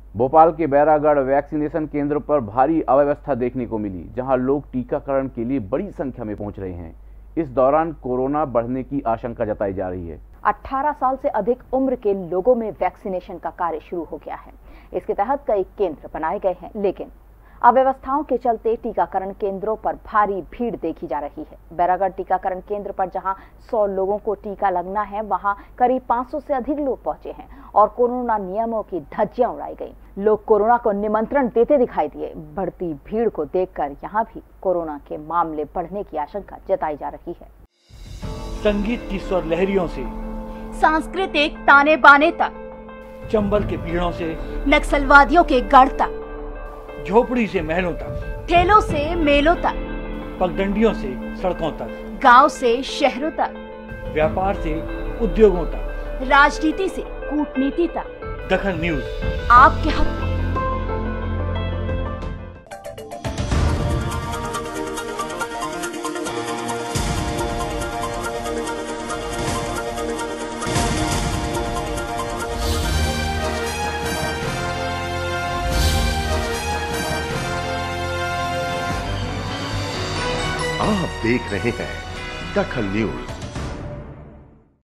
भोपाल के बैरागढ़ वैक्सीनेशन केंद्र पर भारी अव्यवस्था देखने को मिली, जहां लोग टीकाकरण के लिए बड़ी संख्या में पहुंच रहे हैं। इस दौरान कोरोना बढ़ने की आशंका जताई जा रही है। 18 साल से अधिक उम्र के लोगों में वैक्सीनेशन का कार्य शुरू हो गया है। इसके तहत कई केंद्र बनाए गए हैं, लेकिन अव्यवस्थाओं के चलते टीकाकरण केंद्रों पर भारी भीड़ देखी जा रही है। बैरागढ़ टीकाकरण केंद्र पर जहां 100 लोगों को टीका लगना है, वहां करीब 500 से अधिक लोग पहुंचे हैं और कोरोना नियमों की धज्जियां उड़ाई गई। लोग कोरोना को निमंत्रण देते दिखाई दिए। बढ़ती भीड़ को देखकर यहां भी कोरोना के मामले बढ़ने की आशंका जताई जा रही है। संगीत की स्वर लहरियों से सांस्कृतिक ताने बाने तक, चंबल के पीड़ों से नक्सलवादियों के गढ़ तक, झोपड़ी से महलों तक, ठेलों से मेलों तक, पगडंडियों से सड़कों तक, गांव से शहरों तक, व्यापार से उद्योगों तक, राजनीति से कूटनीति तक, दखल न्यूज आपके हक में। आप देख रहे हैं दखल न्यूज।